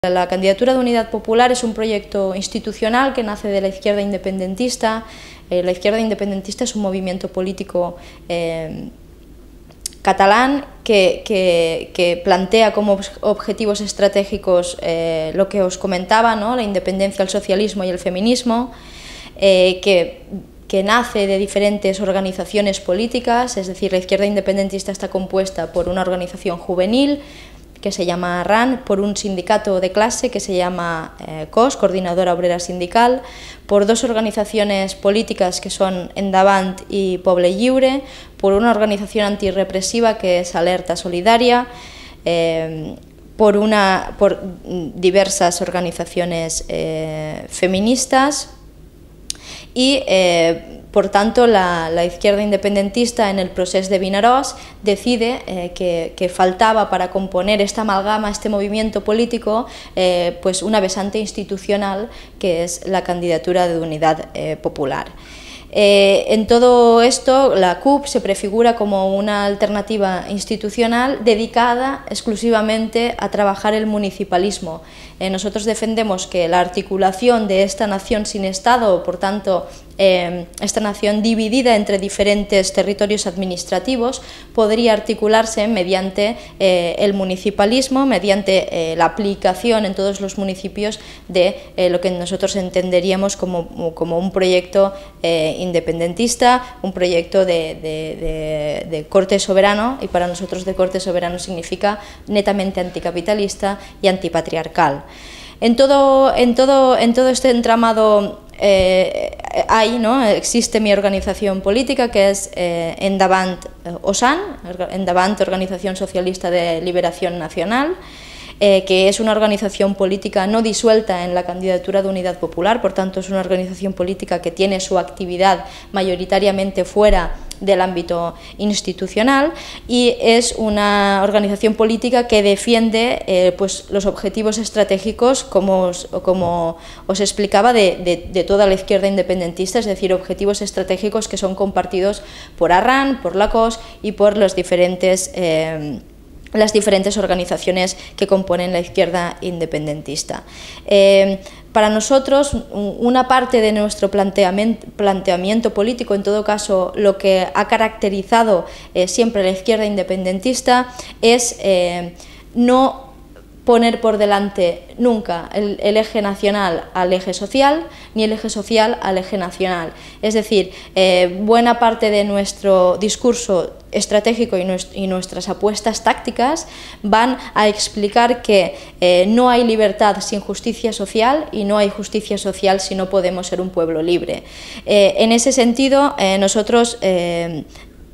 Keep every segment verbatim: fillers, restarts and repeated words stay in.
La candidatura de Unidad Popular es un proyecto institucional que nace de la izquierda independentista. Eh, la izquierda independentista es un movimiento político eh, catalán que, que, que plantea como objetivos estratégicos eh, lo que os comentaba, ¿no? La independencia, el socialismo y el feminismo, eh, que, que nace de diferentes organizaciones políticas, es decir, la izquierda independentista está compuesta por una organización juvenil, que se llama R A N, por un sindicato de clase que se llama eh, C O S, Coordinadora Obrera Sindical, por dos organizaciones políticas que son Endavant y Poble Lliure, por una organización antirrepresiva que es Alerta Solidaria, eh, por, una, por diversas organizaciones eh, feministas y eh, por tanto, la, la izquierda independentista en el procés de Vinaròs decide eh, que, que faltaba para componer esta amalgama, este movimiento político, eh, pues una besante institucional que es la candidatura de Unidad eh, Popular. Eh, en todo esto, la C U P se prefigura como una alternativa institucional dedicada exclusivamente a trabajar el municipalismo. Eh, nosotros defendemos que la articulación de esta nación sin Estado, por tanto, eh, esta nación dividida entre diferentes territorios administrativos, podría articularse mediante eh, el municipalismo, mediante eh, la aplicación en todos los municipios de eh, lo que nosotros entenderíamos como, como un proyecto eh, independentista, un proyecto de, de, de, de corte soberano, y para nosotros de corte soberano significa netamente anticapitalista y antipatriarcal. En todo, en todo, en todo este entramado eh, hay, ¿no? Existe mi organización política, que es eh, Endavant eh, OSAN, Endavant Organización Socialista de Liberación Nacional, Eh, que es una organización política no disuelta en la candidatura de Unidad Popular, por tanto es una organización política que tiene su actividad mayoritariamente fuera del ámbito institucional y es una organización política que defiende eh, pues, los objetivos estratégicos, como os, como os explicaba, de, de, de toda la izquierda independentista, es decir, objetivos estratégicos que son compartidos por R A N, por la C O S y por los diferentes eh, las diferentes organizaciones que componen la izquierda independentista. Eh, para nosotros, una parte de nuestro planteamiento, planteamiento político, en todo caso, lo que ha caracterizado eh, siempre la izquierda independentista es eh, no poner por delante nunca el, el eje nacional al eje social, ni el eje social al eje nacional. Es decir, eh, buena parte de nuestro discurso estratégico y, nuestro, y nuestras apuestas tácticas van a explicar que eh, no hay libertad sin justicia social y no hay justicia social si no podemos ser un pueblo libre. Eh, en ese sentido, eh, nosotros eh,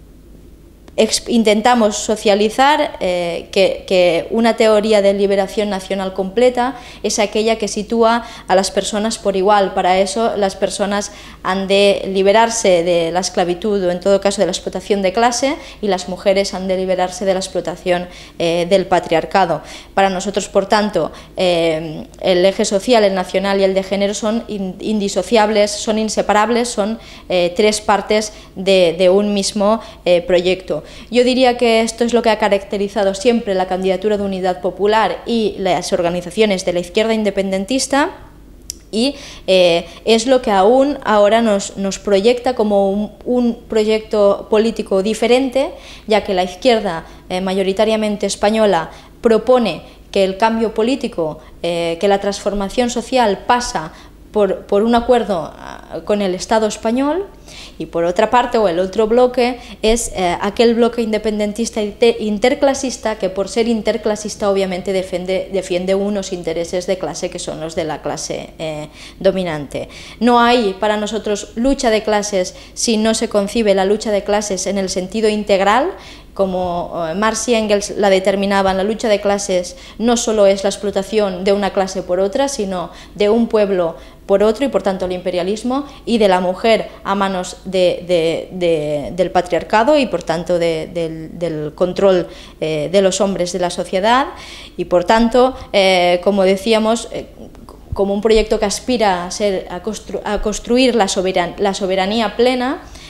intentamos socializar eh, que, que una teoría de liberación nacional completa es aquella que sitúa a las personas por igual. Para eso las personas han de liberarse de la esclavitud o en todo caso de la explotación de clase, y las mujeres han de liberarse de la explotación eh, del patriarcado. Para nosotros, por tanto, eh, el eje social, el nacional y el de género son indisociables, son inseparables, son eh, tres partes de, de un mismo eh, proyecto. Yo diría que esto es lo que ha caracterizado siempre la candidatura de Unidad Popular y las organizaciones de la izquierda independentista, y eh, es lo que aún ahora nos, nos proyecta como un, un proyecto político diferente, ya que la izquierda eh, mayoritariamente española propone que el cambio político, eh, que la transformación social pasa Por, por un acuerdo con el Estado español, y por otra parte, o el otro bloque, es eh, aquel bloque independentista interclasista que, por ser interclasista, obviamente defiende, defiende unos intereses de clase que son los de la clase eh, dominante. No hay para nosotros lucha de clases si no se concibe la lucha de clases en el sentido integral, como Marx y Engels la determinaban. La lucha de clases no solo es la explotación de una clase por otra, sino de un pueblo por otro, y por tanto el imperialismo, y de la mujer a manos de, de, de, del patriarcado y por tanto de, de, del control eh, de los hombres de la sociedad, y por tanto, eh, como decíamos, eh, como un proyecto que aspira a, ser, a, constru, a construir la, soberan, la soberanía plena,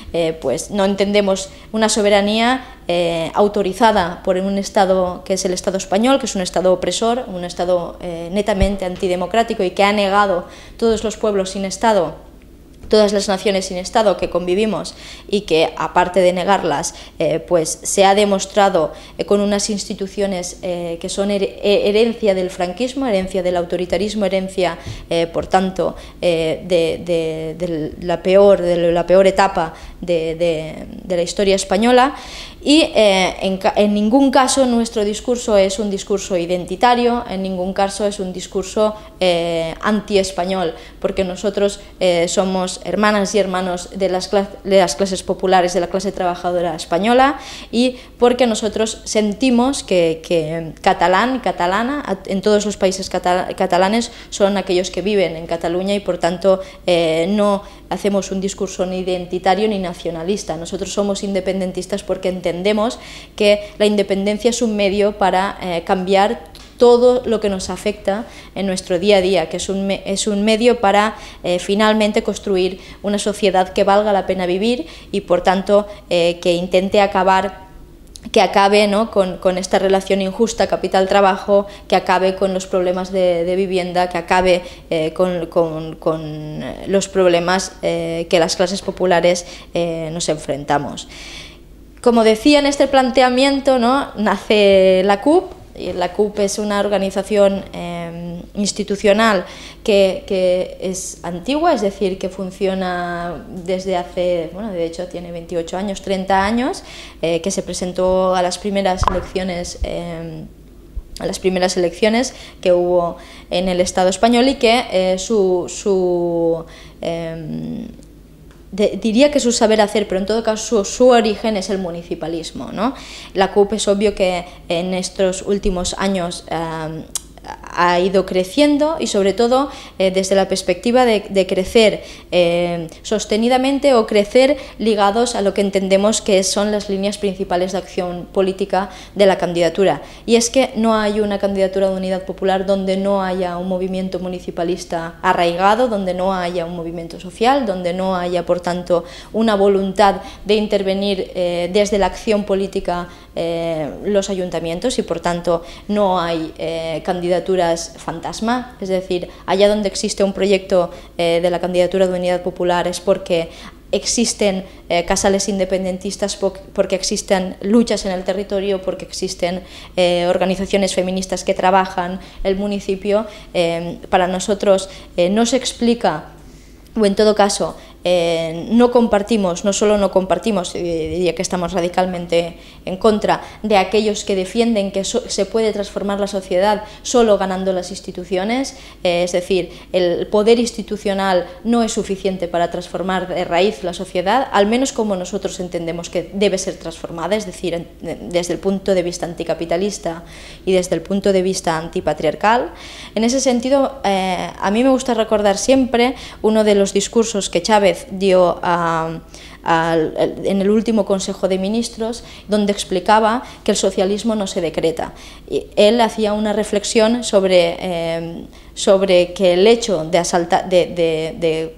eh, pues no entendemos una soberanía eh, autorizada por un Estado que es el Estado español, que es un Estado opresor, un Estado eh, netamente antidemocrático y que ha negado todos los pueblos sin Estado, todas las naciones sin Estado que convivimos, y que, aparte de negarlas, eh, pues se ha demostrado eh, con unas instituciones eh, que son her herencia del franquismo, herencia del autoritarismo, herencia, eh, por tanto, eh, de, de, de, la peor, de la peor etapa de, de, de la historia española. Y eh, en, en ningún caso nuestro discurso es un discurso identitario, en ningún caso es un discurso eh, anti-español, porque nosotros eh, somos hermanas y hermanos de las, de las clases populares, de la clase trabajadora española, y porque nosotros sentimos que, que catalán y catalana en todos los países catal catalanes son aquellos que viven en Cataluña, y por tanto eh, no hacemos un discurso ni identitario ni nacionalista. Nosotros somos independentistas porque entendemos que la independencia es un medio para eh, cambiar todo lo que nos afecta en nuestro día a día, que es un, es un medio para eh, finalmente construir una sociedad que valga la pena vivir y, por tanto, eh, que intente acabar que acabe, ¿no?, con, con esta relación injusta capital-trabajo, que acabe con los problemas de, de vivienda, que acabe eh, con, con, con los problemas eh, que las clases populares eh, nos enfrentamos. Como decía, en este planteamiento, ¿no?, nace la C U P. Y la C U P es una organización eh, institucional que, que es antigua, es decir, que funciona desde hace, bueno, de hecho tiene veintiocho años, treinta años, eh, que se presentó a las primeras elecciones eh, a las primeras elecciones que hubo en el Estado español, y que eh, su, su eh, De, diría que su saber hacer, pero en todo caso su, su origen es el municipalismo, ¿no? La C U P es obvio que en estos últimos años eh, ha ido creciendo, y sobre todo eh, desde la perspectiva de, de crecer eh, sostenidamente, o crecer ligados a lo que entendemos que son las líneas principales de acción política de la candidatura. Y es que no hay una candidatura de unidad popular donde no haya un movimiento municipalista arraigado, donde no haya un movimiento social, donde no haya, por tanto, una voluntad de intervenir eh, desde la acción política eh, los ayuntamientos, y por tanto no hay eh, candidaturas fantasma. Es decir, allá donde existe un proyecto eh, de la candidatura de unidad popular es porque existen eh, casales independentistas, porque existen luchas en el territorio, porque existen eh, organizaciones feministas que trabajan el municipio. Eh, para nosotros eh, no se explica, o en todo caso Eh, no compartimos, no solo no compartimos, eh, diría que estamos radicalmente en contra de aquellos que defienden que so, se puede transformar la sociedad solo ganando las instituciones, eh, es decir, el poder institucional no es suficiente para transformar de raíz la sociedad, al menos como nosotros entendemos que debe ser transformada, es decir, en, desde el punto de vista anticapitalista y desde el punto de vista antipatriarcal. En ese sentido, eh, a mí me gusta recordar siempre uno de los discursos que Chávez dio a, a, en el último Consejo de Ministros, donde explicaba que el socialismo no se decreta. Y él hacía una reflexión sobre, eh, sobre que el hecho de, asaltar, de, de,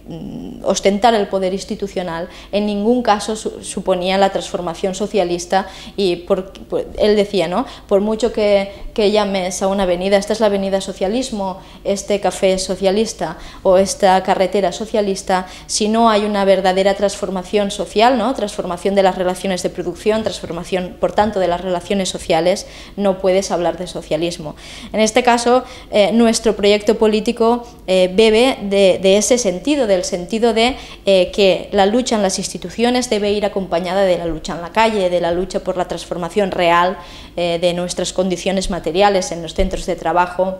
de ostentar el poder institucional en ningún caso su, suponía la transformación socialista, y por, por, él decía, ¿no?, por mucho que, que llames a una avenida, esta es la avenida socialismo, este café es socialista o esta carretera socialista, si no hay una verdadera transformación social, ¿no?, transformación de las relaciones de producción, transformación, por tanto, de las relaciones sociales, no puedes hablar de socialismo. En este caso, eh, nuestro proyecto político eh, bebe de, de ese sentido, del sentido de eh, que la lucha en las instituciones debe ir acompañada de la lucha en la calle, de la lucha por la transformación real eh, de nuestras condiciones materiales en los centros de trabajo,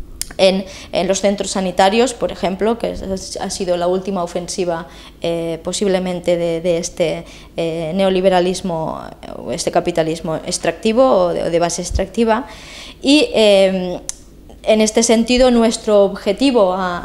En, en los centros sanitarios, por ejemplo, que es, ha sido la última ofensiva eh, posiblemente de, de este eh, neoliberalismo, o este capitalismo extractivo o de, de base extractiva. Y eh, en este sentido, nuestro objetivo a,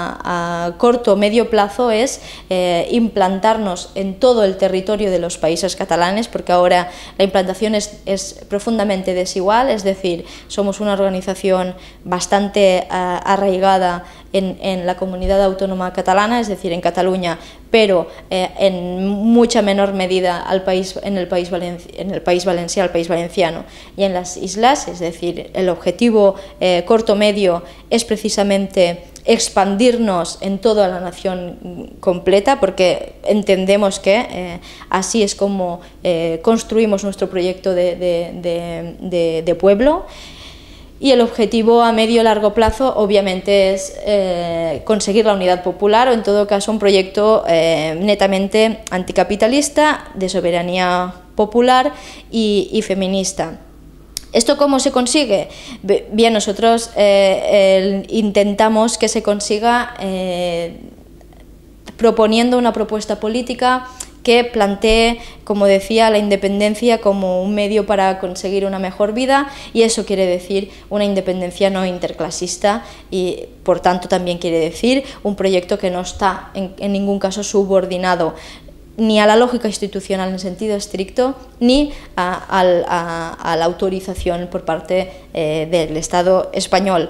a, a corto o medio plazo es eh, implantarnos en todo el territorio de los países catalanes, porque ahora la implantación es, es profundamente desigual, es decir, somos una organización bastante uh, arraigada en, en la comunidad autónoma catalana, es decir, en Cataluña, pero eh, en mucha menor medida al país, en, el país en el país valenciano, el país valenciano y en las islas, es decir, el objetivo eh, corto-medio es precisamente expandirnos en toda la nación completa, porque entendemos que eh, así es como eh, construimos nuestro proyecto de, de, de, de, de pueblo. Y el objetivo a medio y largo plazo obviamente es eh, conseguir la unidad popular, o en todo caso un proyecto eh, netamente anticapitalista, de soberanía popular y, y feminista. ¿Esto cómo se consigue? Bien, nosotros eh, el, intentamos que se consiga eh, proponiendo una propuesta política que plantee, como decía, la independencia como un medio para conseguir una mejor vida, y eso quiere decir una independencia no interclasista y, por tanto, también quiere decir un proyecto que no está en, en ningún caso subordinado ni a la lógica institucional en sentido estricto, ni a, a, a, a la autorización por parte eh, del Estado español.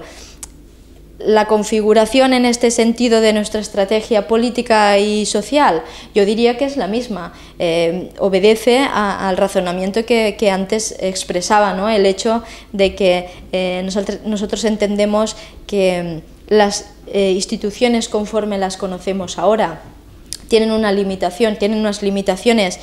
La configuración en este sentido de nuestra estrategia política y social, yo diría que es la misma, eh, obedece a, al razonamiento que, que antes expresaba, ¿no? El hecho de que eh, nosotros, nosotros entendemos que las eh, instituciones conforme las conocemos ahora tienen una limitación, tienen unas limitaciones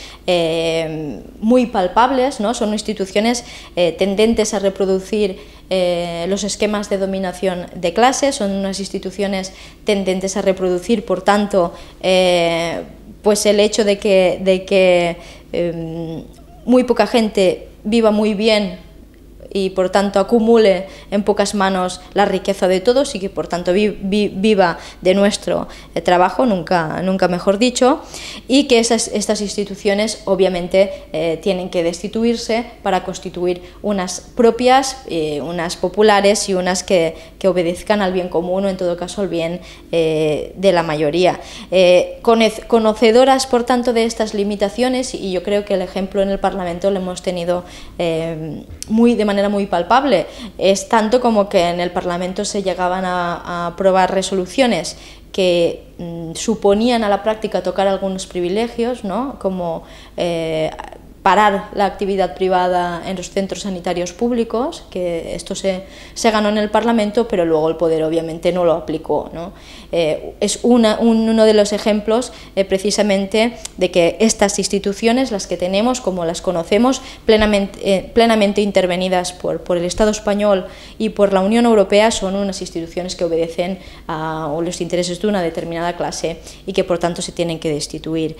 eh, muy palpables, ¿no? Son instituciones eh, tendentes a reproducir eh, los esquemas de dominación de clase, son unas instituciones tendentes a reproducir, por tanto, eh, pues el hecho de que, de que eh, muy poca gente viva muy bien y por tanto acumule en pocas manos la riqueza de todos y que por tanto vi, vi, viva de nuestro eh, trabajo, nunca, nunca mejor dicho, y que esas, estas instituciones obviamente eh, tienen que destituirse para constituir unas propias, eh, unas populares y unas que, que obedezcan al bien común, o en todo caso al bien eh, de la mayoría. Eh, conocedoras por tanto de estas limitaciones, y yo creo que el ejemplo en el Parlamento lo hemos tenido eh, muy de manera muy palpable, es tanto como que en el Parlamento se llegaban a, a aprobar resoluciones que mm, suponían a la práctica tocar algunos privilegios, ¿no? Como eh, parar la actividad privada en los centros sanitarios públicos, que esto se, se ganó en el Parlamento, pero luego el Poder obviamente no lo aplicó, ¿no? Eh, es una, un, uno de los ejemplos eh, precisamente de que estas instituciones, las que tenemos, como las conocemos, plenamente, eh, plenamente intervenidas por, por el Estado español y por la Unión Europea, son unas instituciones que obedecen a los intereses de una determinada clase y que por tanto se tienen que destituir.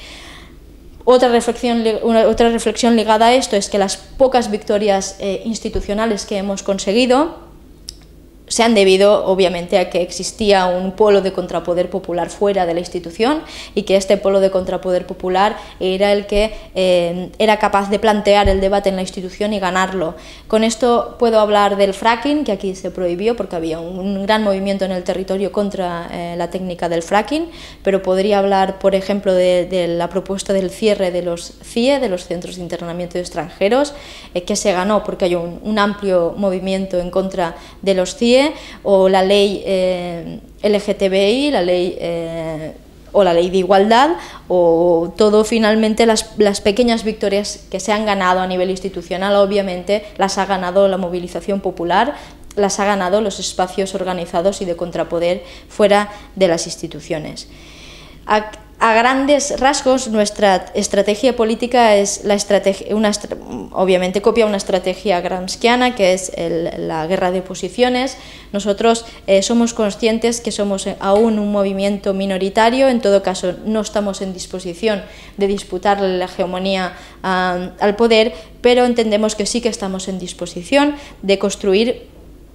Otra reflexión, una, otra reflexión ligada a esto es que las pocas victorias eh, institucionales que hemos conseguido se han debido obviamente a que existía un polo de contrapoder popular fuera de la institución, y que este polo de contrapoder popular era el que eh, era capaz de plantear el debate en la institución y ganarlo. Con esto puedo hablar del fracking, que aquí se prohibió porque había un, un gran movimiento en el territorio contra eh, la técnica del fracking, pero podría hablar, por ejemplo, de, de la propuesta del cierre de los C I E, de los centros de internamiento de extranjeros, eh, que se ganó porque hay un, un amplio movimiento en contra de los C I E, o la ley eh, L G T B I, la ley eh, o la ley de igualdad, o todo finalmente las, las pequeñas victorias que se han ganado a nivel institucional, obviamente las ha ganado la movilización popular, las ha ganado los espacios organizados y de contrapoder fuera de las instituciones. A, A grandes rasgos, nuestra estrategia política es la estrategia, una, obviamente copia una estrategia gramsciana, que es el, la guerra de posiciones. Nosotros eh, somos conscientes que somos aún un movimiento minoritario, en todo caso no estamos en disposición de disputar la hegemonía uh, al poder, pero entendemos que sí que estamos en disposición de construir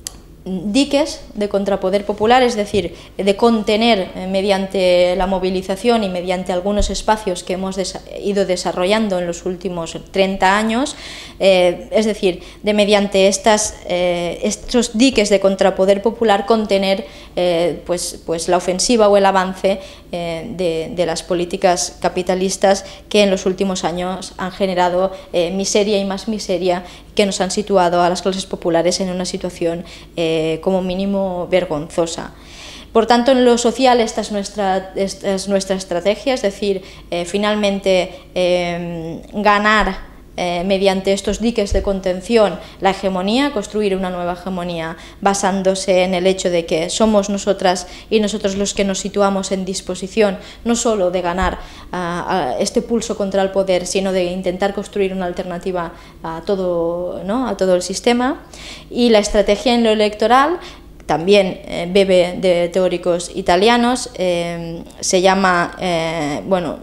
diques de contrapoder popular, es decir, de contener eh, mediante la movilización y mediante algunos espacios que hemos desa ido desarrollando en los últimos treinta años, eh, es decir, de mediante estas, eh, estos diques de contrapoder popular contener eh, pues, pues la ofensiva o el avance eh, de, de las políticas capitalistas que en los últimos años han generado eh, miseria y más miseria, que nos han situado a las clases populares en una situación eh, como mínimo vergonzosa. Por tanto, en lo social esta es nuestra, esta es nuestra estrategia, es decir, eh, finalmente eh, ganar Eh, mediante estos diques de contención la hegemonía, construir una nueva hegemonía basándose en el hecho de que somos nosotras y nosotros los que nos situamos en disposición no solo de ganar uh, a este pulso contra el poder, sino de intentar construir una alternativa a todo, ¿no? a todo el sistema. Y la estrategia en lo electoral también eh, bebe de teóricos italianos, eh, se llama, eh, bueno,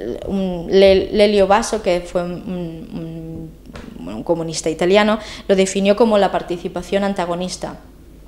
un Lelio Basso, que fue un, un, un comunista italiano, lo definió como la participación antagonista.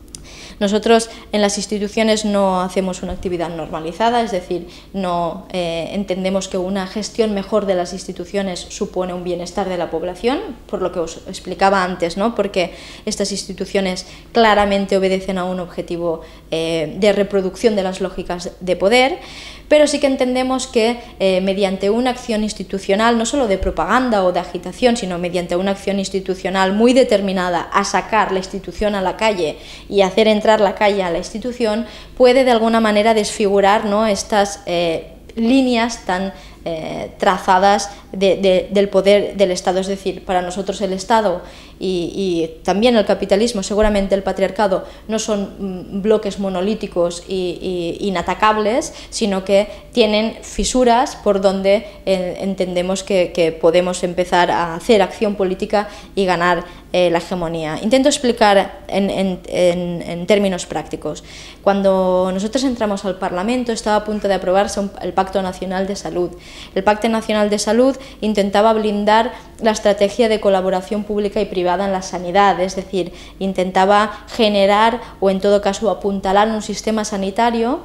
Nosotros en las instituciones no hacemos una actividad normalizada, es decir, no eh, entendemos que una gestión mejor de las instituciones supone un bienestar de la población, por lo que os explicaba antes, ¿no? Porque estas instituciones claramente obedecen a un objetivo eh, de reproducción de las lógicas de poder, pero sí que entendemos que eh, mediante una acción institucional, no solo de propaganda o de agitación, sino mediante una acción institucional muy determinada a sacar la institución a la calle y hacer entrar la calle a la institución, puede de alguna manera desfigurar, ¿no? estas eh, líneas tan eh, trazadas de, de, del poder del Estado. Es decir, para nosotros el Estado y, y también el capitalismo, seguramente el patriarcado, no son bloques monolíticos y, y inatacables, sino que tienen fisuras por donde eh, entendemos que, que podemos empezar a hacer acción política y ganar eh, la hegemonía. Intento explicar en, en, en, en términos prácticos. Cuando nosotros entramos al Parlamento estaba a punto de aprobarse un, el Pacto Nacional de Salud. El Pacto Nacional de Salud intentaba blindar la estrategia de colaboración pública y privada en la sanidad, es decir, intentaba generar o en todo caso apuntalar un sistema sanitario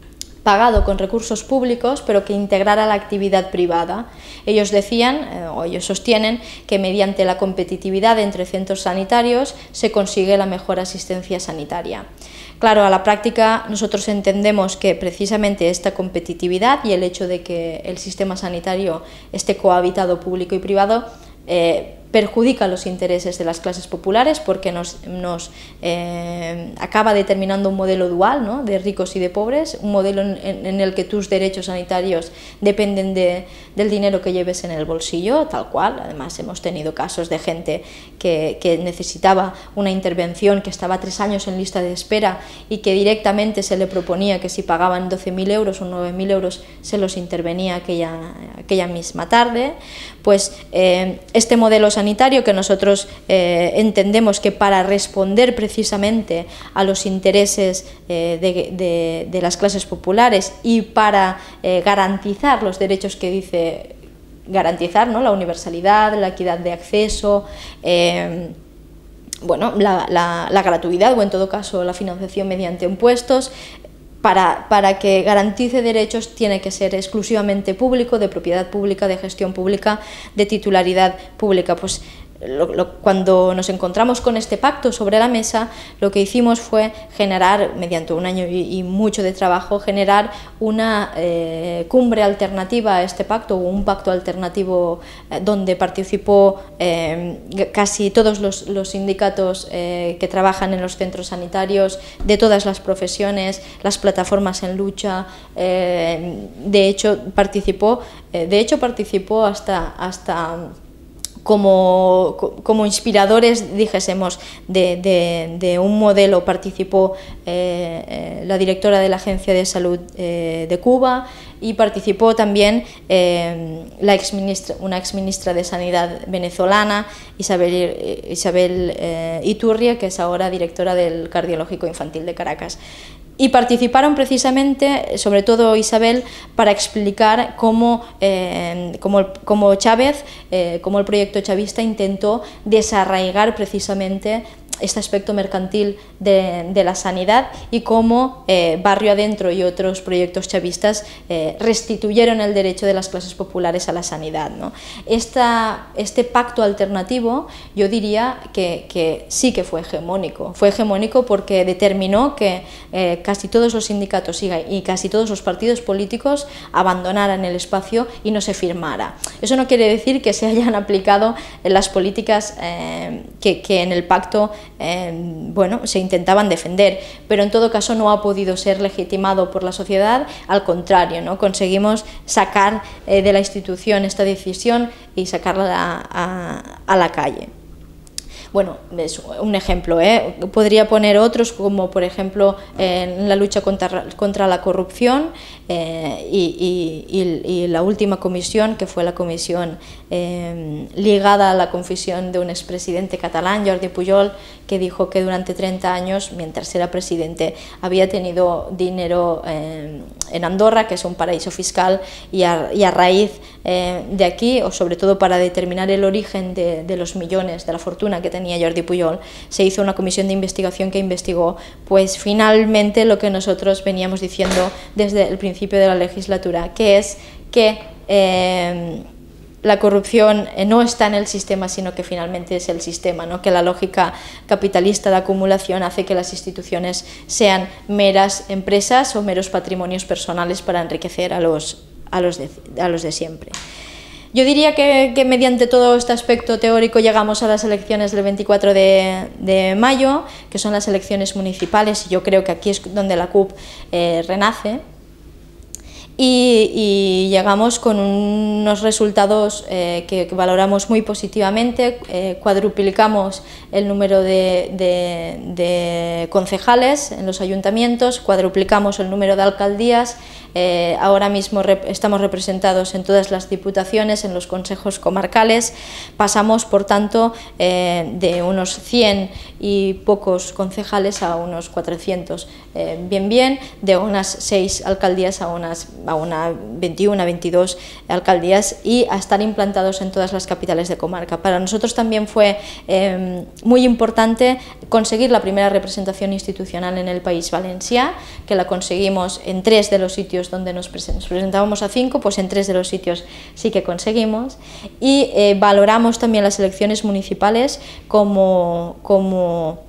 pagado con recursos públicos, pero que integrara la actividad privada. Ellos decían, eh, o ellos sostienen, que mediante la competitividad entre centros sanitarios se consigue la mejor asistencia sanitaria. Claro, a la práctica nosotros entendemos que precisamente esta competitividad y el hecho de que el sistema sanitario esté cohabitado público y privado eh, perjudica los intereses de las clases populares, porque nos, nos eh, acaba determinando un modelo dual, ¿no? De ricos y de pobres, un modelo en, en el que tus derechos sanitarios dependen de, del dinero que lleves en el bolsillo, tal cual. Además hemos tenido casos de gente que, que necesitaba una intervención, que estaba tres años en lista de espera y que directamente se le proponía que si pagaban doce mil euros o nueve mil euros se los intervenía aquella, aquella misma tarde. Pues eh, este modelo sanitario que nosotros eh, entendemos que para responder precisamente a los intereses eh, de, de, de las clases populares y para eh, garantizar los derechos que dice garantizar, ¿no? La universalidad, la equidad de acceso, eh, bueno, la, la, la gratuidad o en todo caso la financiación mediante impuestos. Para, para que garantice derechos tiene que ser exclusivamente público, de propiedad pública, de gestión pública, de titularidad pública. Pues Lo, lo, cuando nos encontramos con este pacto sobre la mesa, lo que hicimos fue generar, mediante un año y, y mucho de trabajo, generar una eh, cumbre alternativa a este pacto, o un pacto alternativo eh, donde participó eh, casi todos los, los sindicatos eh, que trabajan en los centros sanitarios, de todas las profesiones, las plataformas en lucha. Eh, de hecho participó, eh, de hecho participó hasta hasta Como, como inspiradores, dijésemos, de, de, de un modelo participó eh, eh, la directora de la Agencia de Salud eh, de Cuba, y participó también eh, la ex ministra, una exministra de Sanidad venezolana, Isabel, Isabel eh, Iturria, que es ahora directora del Cardiológico Infantil de Caracas. Y participaron precisamente, sobre todo Isabel, para explicar cómo, eh, cómo, cómo Chávez, eh, cómo el proyecto chavista intentó desarraigar precisamente este aspecto mercantil de, de la sanidad, y cómo eh, Barrio Adentro y otros proyectos chavistas eh, restituyeron el derecho de las clases populares a la sanidad, ¿no? Esta, este pacto alternativo, yo diría que, que sí que fue hegemónico. Fue hegemónico porque determinó que eh, casi todos los sindicatos y, y casi todos los partidos políticos abandonaran el espacio y no se firmara. Eso no quiere decir que se hayan aplicado las políticas eh, que, que en el pacto eh, bueno, se intentaban defender, pero en todo caso no ha podido ser legitimado por la sociedad, al contrario, ¿no? Conseguimos sacar eh, de la institución esta decisión y sacarla a, a la calle. Bueno, es un ejemplo, ¿eh? Podría poner otros, como por ejemplo en la lucha contra, contra la corrupción eh, y, y, y la última comisión, que fue la comisión eh, ligada a la confesión de un expresidente catalán, Jordi Pujol, que dijo que durante treinta años, mientras era presidente, había tenido dinero eh, en Andorra, que es un paraíso fiscal, y a, y a raíz eh, de aquí, o sobre todo para determinar el origen de, de los millones, de la fortuna que tenía tenía Jordi Pujol, se hizo una comisión de investigación que investigó, pues finalmente lo que nosotros veníamos diciendo desde el principio de la legislatura, que es que eh, la corrupción no está en el sistema, sino que finalmente es el sistema, ¿no? Que la lógica capitalista de acumulación hace que las instituciones sean meras empresas o meros patrimonios personales para enriquecer a los, a los, de, a los de siempre. Yo diría que, que mediante todo este aspecto teórico llegamos a las elecciones del veinticuatro de, de mayo, que son las elecciones municipales, y yo creo que aquí es donde la C U P eh, renace, y, y llegamos con unos resultados eh, que, que valoramos muy positivamente. Eh, cuadruplicamos el número de, de, de concejales en los ayuntamientos, cuadruplicamos el número de alcaldías. Eh, ahora mismo rep estamos representados en todas las diputaciones, en los consejos comarcales. Pasamos, por tanto, eh, de unos cien y pocos concejales a unos cuatrocientos, eh, bien bien, de unas seis alcaldías a unas a una veintiuna, veintidós alcaldías, y a estar implantados en todas las capitales de comarca. Para nosotros también fue eh, muy importante conseguir la primera representación institucional en el País Valencià, que la conseguimos en tres de los sitios donde nos presentábamos a cinco, pues en tres de los sitios sí que conseguimos, y eh, valoramos también las elecciones municipales como, como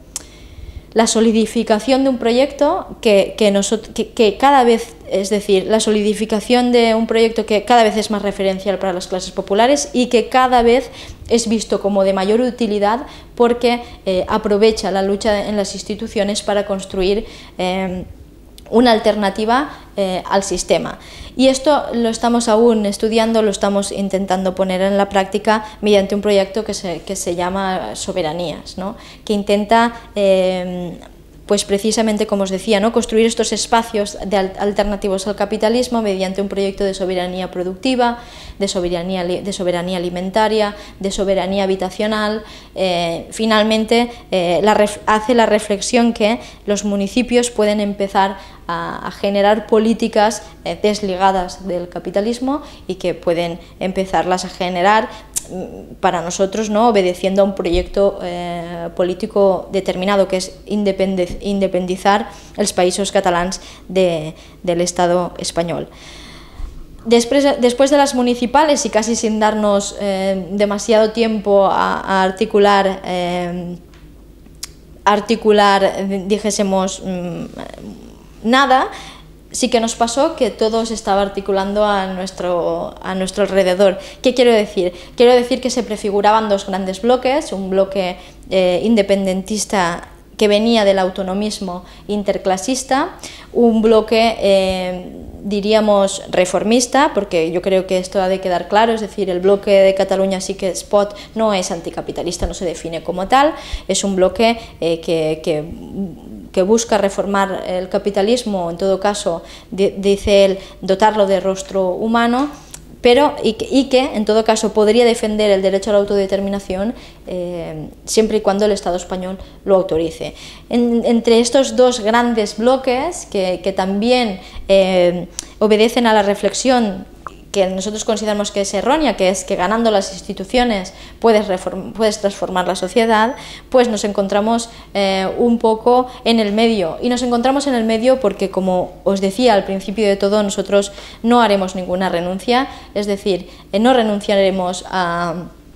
la solidificación de un proyecto que, que, nosotros, que, que cada vez, es decir, la solidificación de un proyecto que cada vez es más referencial para las clases populares y que cada vez es visto como de mayor utilidad porque eh, aprovecha la lucha en las instituciones para construir eh, una alternativa eh, al sistema. Y esto lo estamos aún estudiando, lo estamos intentando poner en la práctica mediante un proyecto que se, que se llama Soberanías, ¿no? Que intenta, eh, pues precisamente como os decía, ¿no? Construir estos espacios de alternativos al capitalismo mediante un proyecto de soberanía productiva, de soberanía, de soberanía alimentaria, de soberanía habitacional. Eh, finalmente eh, la ref, hace la reflexión que los municipios pueden empezar a, a generar políticas eh, desligadas del capitalismo y que pueden empezarlas a generar para nosotros, ¿no? Obedeciendo a un proyecto eh, político determinado, que es independizar los països catalans de, del Estado español. Después, después de las municipales, y casi sin darnos eh, demasiado tiempo a, a articular, eh, articular, dijésemos, mmm, nada, sí que nos pasó que todo se estaba articulando a nuestro, a nuestro alrededor. ¿Qué quiero decir? Quiero decir que se prefiguraban dos grandes bloques, un bloque eh, independentista que venía del autonomismo interclasista, un bloque, eh, diríamos, reformista, porque yo creo que esto ha de quedar claro, es decir, el bloque de Catalunya Sí que es pot no es anticapitalista, no se define como tal, es un bloque eh, que, que que busca reformar el capitalismo, en todo caso, de, dice él, dotarlo de rostro humano, pero y que, y que, en todo caso, podría defender el derecho a la autodeterminación eh, siempre y cuando el Estado español lo autorice. En, entre estos dos grandes bloques, que, que también eh, obedecen a la reflexión que nosotros consideramos que es errónea, que es que ganando las instituciones puedes, reform, puedes transformar la sociedad, pues nos encontramos eh, un poco en el medio. Y nos encontramos en el medio porque, como os decía al principio de todo, nosotros no haremos ninguna renuncia, es decir, eh, no renunciaremos a,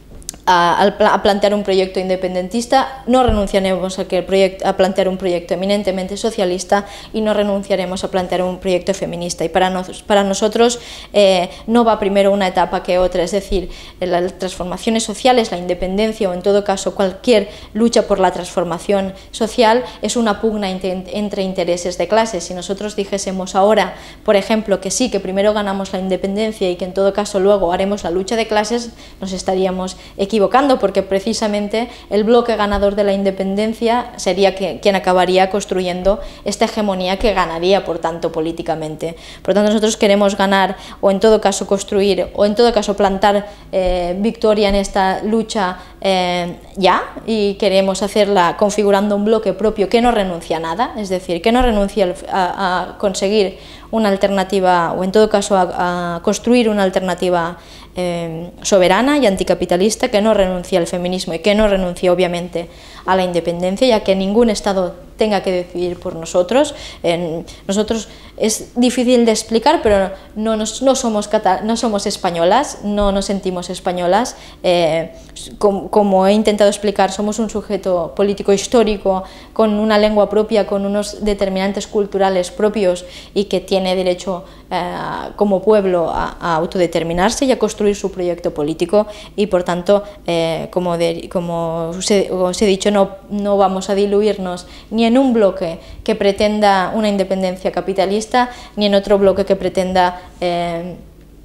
A, a plantear un proyecto independentista, no renunciaremos a, que el proyecto, a plantear un proyecto eminentemente socialista y no renunciaremos a plantear un proyecto feminista. Y para, nos, para nosotros eh, no va primero una etapa que otra, es decir, las transformaciones sociales, la independencia o en todo caso cualquier lucha por la transformación social es una pugna entre intereses de clases. Si nosotros dijésemos ahora, por ejemplo, que sí, que primero ganamos la independencia y que en todo caso luego haremos la lucha de clases, nos estaríamos equivocando. equivocando porque precisamente el bloque ganador de la independencia sería que, quien acabaría construyendo esta hegemonía que ganaría, por tanto, políticamente. Por tanto, nosotros queremos ganar o en todo caso construir o en todo caso plantar eh, victoria en esta lucha eh, ya, y queremos hacerla configurando un bloque propio que no renuncia a nada, es decir, que no renuncia a, a conseguir una alternativa o en todo caso a, a construir una alternativa Eh, soberana y anticapitalista, que no renuncia al feminismo y que no renuncia obviamente a la independencia, ya que ningún Estado tenga que decidir por nosotros. Eh, nosotros es difícil de explicar, pero no, nos, no, somos, no somos españolas, no nos sentimos españolas. Eh, como, como he intentado explicar, somos un sujeto político histórico con una lengua propia, con unos determinantes culturales propios y que tiene derecho eh, como pueblo a, a autodeterminarse y a construir su proyecto político, y por tanto, eh, como, de, como os, he, os he dicho, no, no vamos a diluirnos ni en un bloque que pretenda una independencia capitalista, ni en otro bloque que pretenda eh,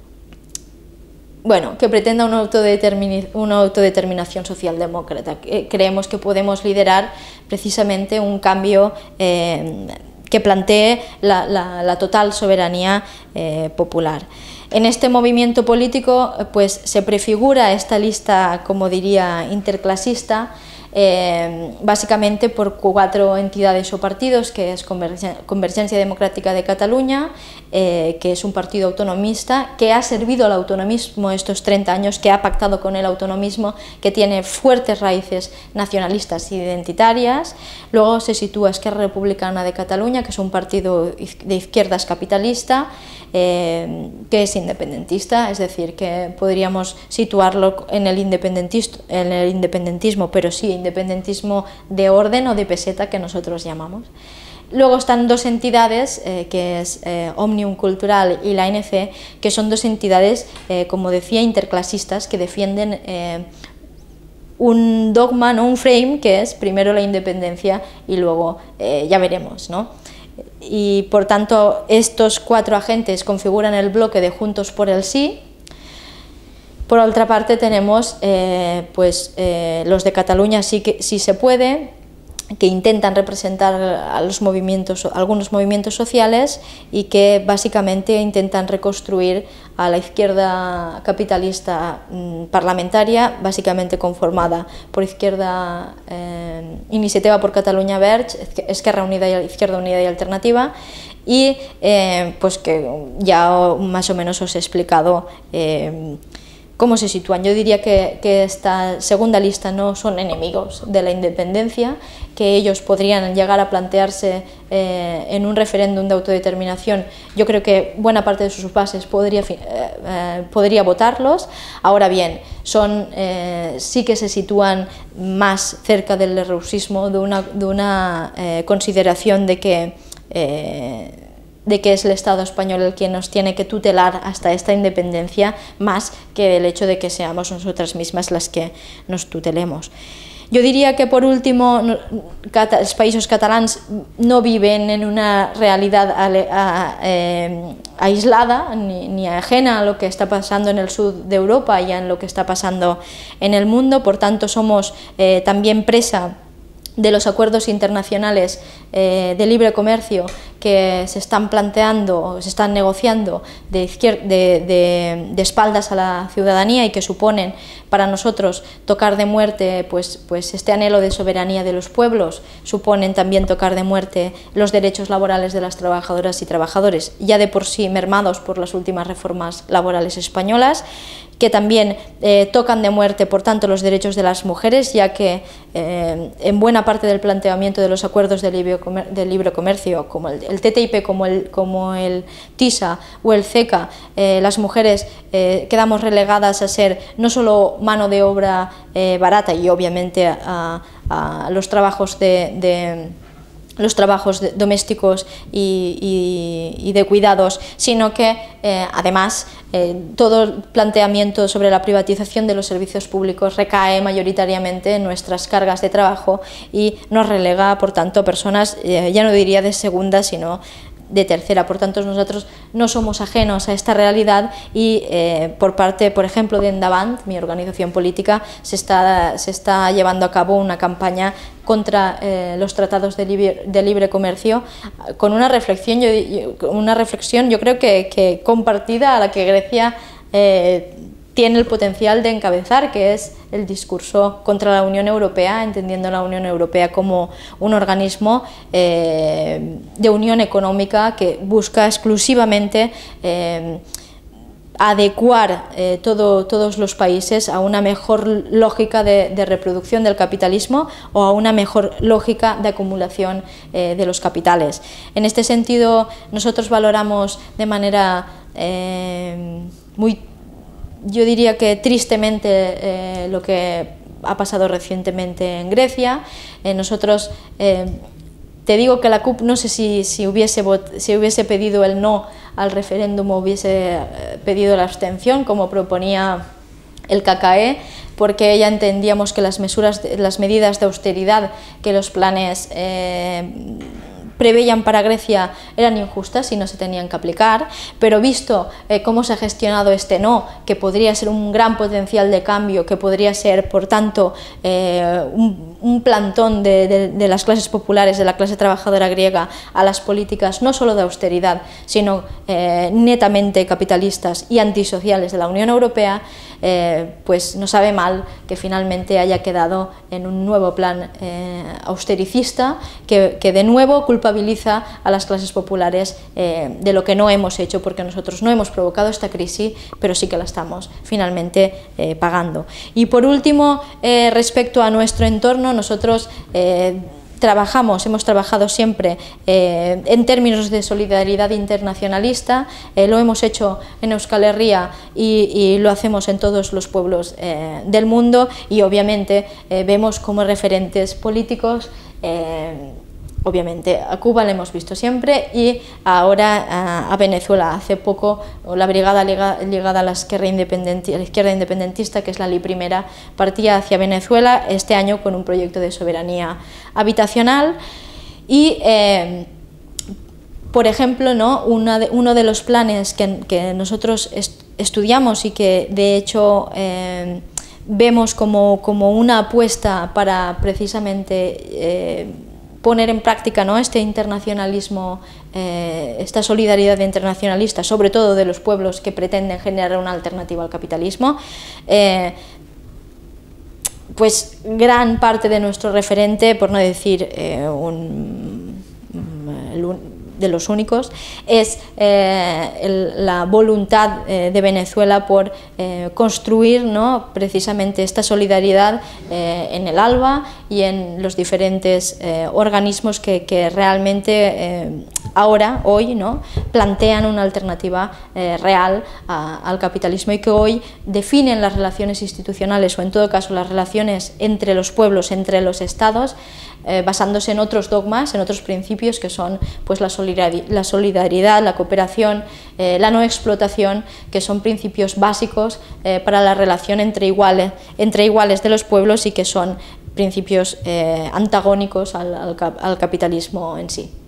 bueno, que pretenda una, autodetermin una autodeterminación socialdemócrata. Creemos que podemos liderar precisamente un cambio eh, que plantee la, la, la total soberanía eh, popular. En este movimiento político pues, se prefigura esta lista, como diría, interclasista, Eh, básicamente por cuatro entidades o partidos, que es Convergencia Democrática de Cataluña, eh, que es un partido autonomista, que ha servido al autonomismo estos treinta años, que ha pactado con el autonomismo, que tiene fuertes raíces nacionalistas e identitarias. Luego se sitúa Esquerra Republicana de Cataluña, que es un partido de izquierdas capitalista, eh, que es independentista, es decir, que podríamos situarlo en el independentismo, en el independentismo pero sí independentismo de orden o de peseta, que nosotros llamamos. Luego están dos entidades, eh, que es eh, Òmnium Cultural y la A N C, que son dos entidades, eh, como decía, interclasistas, que defienden eh, un dogma, ¿no? Un frame, que es primero la independencia y luego eh, ya veremos, ¿no? Y por tanto estos cuatro agentes configuran el bloque de Juntos por el Sí. Por otra parte tenemos eh, pues, eh, los de Cataluña sí, que, sí se puede, que intentan representar a los movimientos, algunos movimientos sociales y que básicamente intentan reconstruir a la izquierda capitalista mmm, parlamentaria, básicamente conformada por Izquierda, eh, Iniciativa por Catalunya Verds, Esquerra Unida y Izquierda Unida y Alternativa, y eh, pues que ya más o menos os he explicado eh, cómo se sitúan. Yo diría que, que esta segunda lista no son enemigos de la independencia, que ellos podrían llegar a plantearse eh, en un referéndum de autodeterminación. Yo creo que buena parte de sus bases podría, eh, eh, podría votarlos. Ahora bien, son, eh, sí que se sitúan más cerca del lerrousismo, de una, de una eh, consideración de que eh, de que es el Estado español el que nos tiene que tutelar hasta esta independencia, más que el hecho de que seamos nosotras mismas las que nos tutelemos. Yo diría que, por último, los països catalans no viven en una realidad eh, aislada ni, ni ajena a lo que está pasando en el sur de Europa y en lo que está pasando en el mundo. Por tanto, somos eh, también presa de los acuerdos internacionales eh, de libre comercio que se están planteando, se están negociando de, de, de, de espaldas a la ciudadanía y que suponen para nosotros tocar de muerte pues, pues este anhelo de soberanía de los pueblos, suponen también tocar de muerte los derechos laborales de las trabajadoras y trabajadores, ya de por sí mermados por las últimas reformas laborales españolas, que también eh, tocan de muerte, por tanto, los derechos de las mujeres, ya que eh, en buena parte del planteamiento de los acuerdos de libre, comer de libre comercio, como el, el T T I P, como el, como el TISA o el CECA, eh, las mujeres eh, quedamos relegadas a ser no solo mano de obra eh, barata y obviamente a, a los trabajos de, de los trabajos de, domésticos y, y, y de cuidados, sino que eh, además eh, todo el planteamiento sobre la privatización de los servicios públicos recae mayoritariamente en nuestras cargas de trabajo y nos relega, por tanto, a personas, eh, ya no diría de segunda, sino de tercera. Por tanto, nosotros no somos ajenos a esta realidad y eh, por parte, por ejemplo, de Endavant, mi organización política, se está, se está llevando a cabo una campaña contra eh, los tratados de libre, de libre comercio con una reflexión, yo, yo, una reflexión yo creo que, que compartida, a la que Grecia eh, tiene el potencial de encabezar, que es el discurso contra la Unión Europea, entendiendo la Unión Europea como un organismo eh, de unión económica que busca exclusivamente eh, adecuar eh, todo, todos los países a una mejor lógica de, de reproducción del capitalismo o a una mejor lógica de acumulación eh, de los capitales. En este sentido, nosotros valoramos de manera eh, muy yo diría que tristemente eh, lo que ha pasado recientemente en Grecia. Eh, nosotros, eh, te digo que la C U P no sé si, si, hubiese vot, si hubiese pedido el no al referéndum o hubiese pedido la abstención, como proponía el C K E, porque ya entendíamos que las, mesuras, las medidas de austeridad que los planes eh, preveían para Grecia eran injustas y no se tenían que aplicar, pero visto eh, cómo se ha gestionado este no, que podría ser un gran potencial de cambio, que podría ser, por tanto, eh, un, un plantón de, de, de las clases populares, de la clase trabajadora griega, a las políticas no solo de austeridad, sino eh, netamente capitalistas y antisociales de la Unión Europea, eh, pues no sabe mal que finalmente haya quedado en un nuevo plan eh, austericista, que, que de nuevo culpabiliza a las clases populares eh, de lo que no hemos hecho, porque nosotros no hemos provocado esta crisis, pero sí que la estamos finalmente eh, pagando. Y por último, eh, respecto a nuestro entorno, nosotros eh, trabajamos, hemos trabajado siempre eh, en términos de solidaridad internacionalista, eh, lo hemos hecho en Euskal Herria y, y lo hacemos en todos los pueblos eh, del mundo, y obviamente eh, vemos como referentes políticos eh, obviamente a Cuba la hemos visto siempre, y ahora a, a Venezuela. Hace poco la brigada ligada a la izquierda, independentista, a la izquierda independentista, que es la L I Primera, partía hacia Venezuela este año con un proyecto de soberanía habitacional. Y eh, por ejemplo, ¿no? Una de, uno de los planes que, que nosotros est estudiamos y que de hecho eh, vemos como, como una apuesta para precisamente eh, poner en práctica, ¿no?, este internacionalismo, eh, esta solidaridad internacionalista, sobre todo de los pueblos que pretenden generar una alternativa al capitalismo, eh, pues gran parte de nuestro referente, por no decir eh, un, un, de los únicos, es eh, el, la voluntad eh, de Venezuela por eh, construir, ¿no?, precisamente esta solidaridad eh, en el ALBA y en los diferentes eh, organismos que, que realmente eh, ahora, hoy, ¿no?, plantean una alternativa eh, real a, al capitalismo, y que hoy definen las relaciones institucionales, o en todo caso las relaciones entre los pueblos, entre los estados, Eh, basándose en otros dogmas, en otros principios, que son pues la solidaridad, la, solidaridad, la cooperación, eh, la no explotación, que son principios básicos eh, para la relación entre iguales, entre iguales de los pueblos, y que son principios eh, antagónicos al, al, al capitalismo en sí.